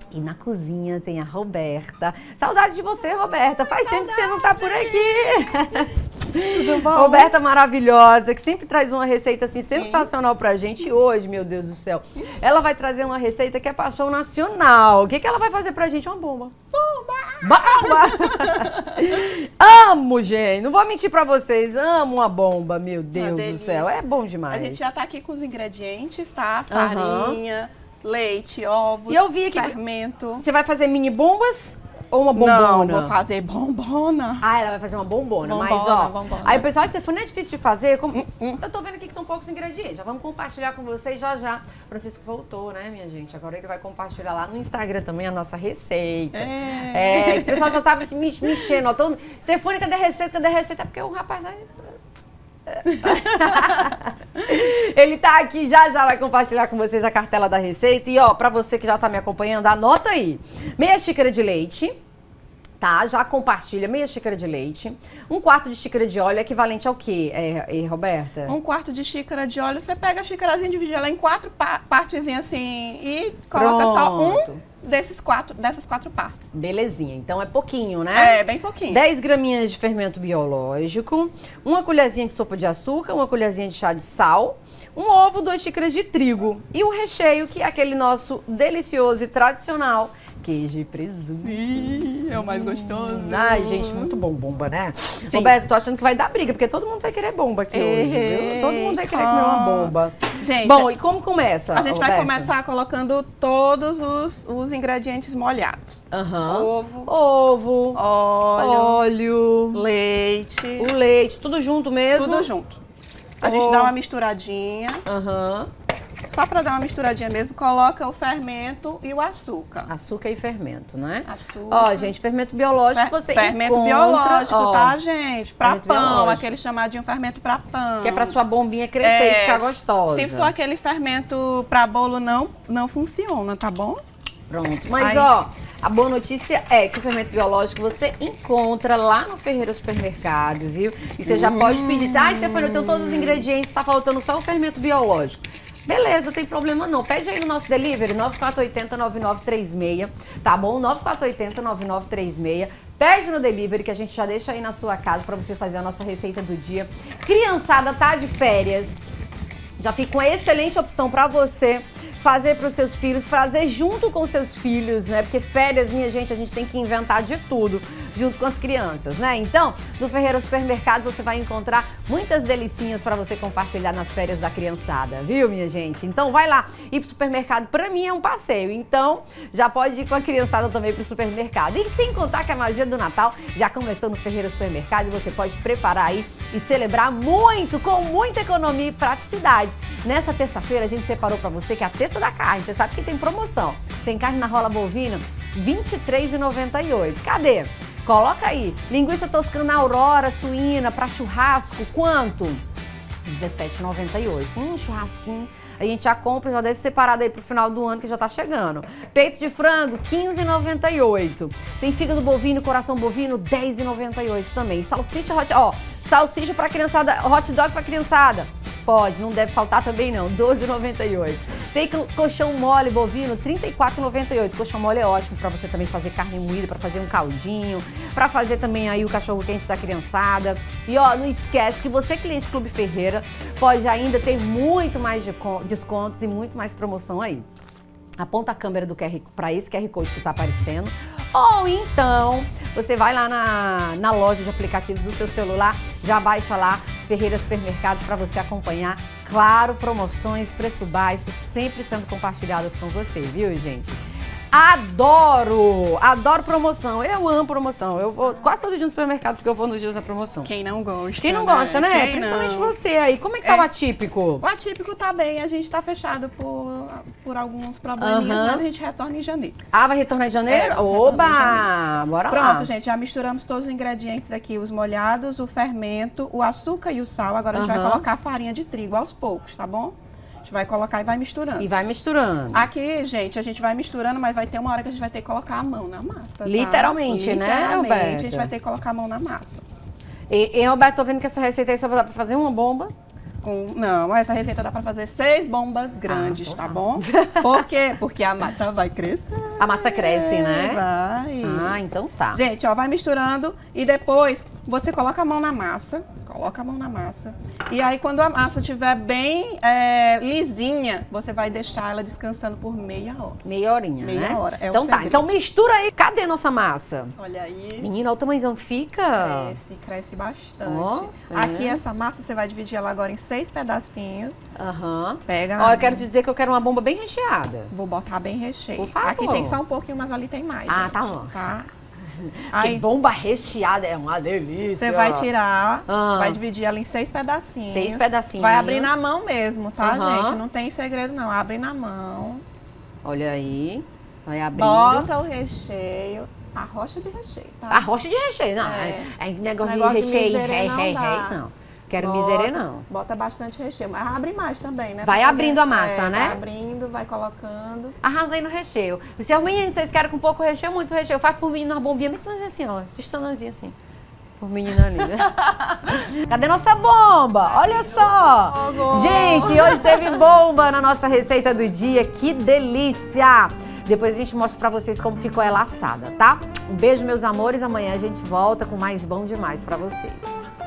E na cozinha tem a Roberta. Saudade de você, Roberta. Faz tempo que você não tá por aqui. Tudo bom? Roberta maravilhosa, que sempre traz uma receita assim sensacional pra gente. E hoje, meu Deus do céu, ela vai trazer uma receita que é paixão nacional. O que que ela vai fazer pra gente? Uma bomba. Bomba! Amo, gente. Não vou mentir pra vocês. Amo uma bomba, meu Deus do céu. É bom demais. A gente já tá aqui com os ingredientes, tá? Farinha, leite, ovos, e eu vi que fermento. Você vai fazer mini bombas ou uma bombona? Não, vou fazer bombona. Ah, ela vai fazer uma bombona, mas ó... bombona. Aí o pessoal, Stefania, é difícil de fazer? Eu tô vendo aqui que são poucos ingredientes. Já vamos compartilhar com vocês já já. Francisco voltou, né, minha gente? Agora ele vai compartilhar lá no Instagram também a nossa receita. O pessoal já tava me enchendo. Ó, todo... Stefania, cadê a receita? Cadê a receita? É porque o rapaz... Ele tá aqui, já vai compartilhar com vocês a cartela da receita. E ó, pra você que já tá me acompanhando, anota aí. Meia xícara de leite, tá? Já compartilha, meia xícara de leite. 1/4 de xícara de óleo, equivalente ao quê, Roberta? 1/4 de xícara de óleo, você pega a xícarazinha, divide ela em 4 partezinhas assim e coloca só dessas 4 partes. Belezinha, então é pouquinho, né? É, bem pouquinho. 10 graminhas de fermento biológico, uma colherzinha de sopa de açúcar, uma colherzinha de chá de sal, um ovo, 2 xícaras de trigo e o recheio, que é aquele nosso delicioso e tradicional queijo e presunto. Ih, é o mais gostoso. Ai, gente, muito bom bomba, né? Sim. Roberto, tô achando que vai dar briga, porque todo mundo vai querer bomba aqui hoje, viu? Todo mundo vai querer comer uma bomba. Gente, bom, e como começa, a gente Roberto? vai começar colocando todos os ingredientes molhados. Ovo, óleo, leite. O leite, tudo junto mesmo? Tudo junto. A gente dá uma misturadinha. Só para dar uma misturadinha mesmo, coloca o fermento e o açúcar. Açúcar e fermento, né? Açúcar. Ó, gente, fermento biológico você fermento encontra... biológico, tá, gente? Pra pão, biológico. Aquele chamadinho fermento pra pão. Que é pra sua bombinha crescer e ficar gostosa. Se for aquele fermento pra bolo, não funciona, tá bom? Pronto. Mas, ó, a boa notícia é que o fermento biológico você encontra lá no Ferreira Supermercado, viu? E você já pode pedir. Ai, você falou, eu tenho todos os ingredientes, tá faltando só o fermento biológico. Beleza, não tem problema não. Pede aí no nosso delivery, 9480-9936, tá bom? 9480-9936. Pede no delivery que a gente já deixa aí na sua casa pra você fazer a nossa receita do dia. Criançada tá de férias, já fica uma excelente opção pra você fazer para os seus filhos, fazer junto com os seus filhos, né? Porque férias, minha gente, a gente tem que inventar de tudo junto com as crianças, né? Então, no Ferreira Supermercados você vai encontrar muitas delicinhas para você compartilhar nas férias da criançada, viu, minha gente? Então, vai lá. Ir pro supermercado, para mim, é um passeio. Então, já pode ir com a criançada também pro supermercado. E sem contar que a magia do Natal já começou no Ferreira Supermercado e você pode preparar aí e celebrar muito, com muita economia e praticidade. Nessa terça-feira, a gente separou para você que é a terça da carne. Você sabe que tem promoção. Tem carne na rola bovina, R$ 23,98. Cadê? Coloca aí. Linguiça toscana Aurora suína para churrasco, quanto? R$ 17,98. Churrasquinho. A gente já compra, já deixa separado aí pro final do ano que já tá chegando. Peito de frango, R$ 15,98. Tem fígado bovino, coração bovino, R$ 10,98 também. Salsicha salsicha pra criançada, hot dog pra criançada. Pode, não deve faltar também não, R$ 12,98. Tem colchão mole bovino, R$ 34,98. Colchão mole é ótimo pra você também fazer carne moída, pra fazer um caldinho, pra fazer também aí o cachorro quente da criançada. E ó, não esquece que você, cliente Clube Ferreira, pode ainda ter muito mais descontos e muito mais promoção aí. Aponta a câmera para esse QR Code que está aparecendo. Ou então, você vai lá na loja de aplicativos do seu celular, já baixa lá Ferreira Supermercados para você acompanhar. Claro, promoções, preço baixo, sempre sendo compartilhadas com você, viu, gente? Adoro! Adoro promoção. Eu amo promoção. Eu vou quase todo dia no supermercado porque eu vou nos dias da promoção. Quem não gosta? Quem não gosta, né? Quem Principalmente não? você aí. Como é que tá o atípico? O atípico tá bem. A gente tá fechado por alguns probleminhas, mas a gente retorna em janeiro. Ah, vai retornar em janeiro? Oba! Bora lá. Pronto, gente. Já misturamos todos os ingredientes aqui. Os molhados, o fermento, o açúcar e o sal. Agora a gente vai colocar a farinha de trigo aos poucos, tá bom? A gente vai colocar e vai misturando. E vai misturando. Aqui, gente, a gente vai misturando, mas vai ter uma hora que a gente vai ter que colocar a mão na massa, tá? Literalmente, né, Literalmente, Roberta? a gente vai ter que colocar a mão na massa. E Roberto, tô vendo que essa receita aí só vai dar pra fazer uma bomba. Não, essa receita dá pra fazer 6 bombas grandes, tá bom? Por quê? Porque a massa vai crescer. A massa cresce, né? Vai. Ah, então tá. Gente, ó, vai misturando e depois você coloca a mão na massa. Coloca a mão na massa. E aí, quando a massa estiver bem lisinha, você vai deixar ela descansando por meia hora. Meia horinha, né? Meia hora, é o então tá, segredo. então mistura aí. Cadê nossa massa? Olha aí. Menina, olha o tamanhozão que fica. Cresce bastante. Oh, Aqui essa massa, você vai dividir ela agora em 6 pedacinhos. Aham. Pega. Ó, eu quero te dizer que eu quero uma bomba bem recheada. Vou botar bem recheio. Por favor. Aqui tem só um pouquinho, mas ali tem mais, Ah, gente, tá bom. tá? Porque Aí bomba recheada é uma delícia. você vai tirar, Ah. vai dividir ela em 6 pedacinhos. 6 pedacinhos. Vai abrir na mão mesmo, tá, Aham. gente? Não tem segredo, não. Abre na mão. Olha aí. Vai abrindo. Bota o recheio. A rocha de recheio, tá? A rocha de recheio, não. É negócio de recheio, não. Quero miserê, não. Bota bastante recheio, mas abre mais também, né? Vai Pra abrindo poder- a massa, né? Vai abrindo, vai colocando. Arrasei no recheio. Se os meninos, vocês querem com pouco recheio, muito recheio, faz por menino uma bombinha, mas assim, ó, testando assim. Por menino ali, né? Cadê nossa bomba? Olha só! Fogo. Gente, hoje teve bomba na nossa receita do dia. Que delícia! Depois a gente mostra pra vocês como ficou ela assada, tá? Um beijo, meus amores. Amanhã a gente volta com mais bom demais pra vocês.